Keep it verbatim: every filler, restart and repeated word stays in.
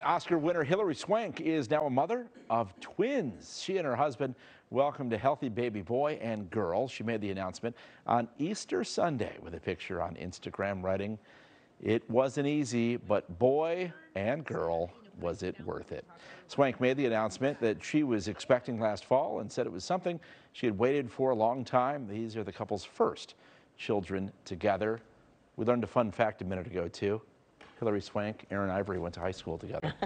Oscar winner Hilary Swank is now a mother of twins. She and her husband welcomed a healthy baby boy and girl. She made the announcement on Easter Sunday with a picture on Instagram writing, "It wasn't easy, but boy and girl, was it worth it." Swank made the announcement that she was expecting last fall and said it was something she had waited for a long time. These are the couple's first children together. We learned a fun fact a minute ago, too. Hilary Swank, Aaron Ivory went to high school together.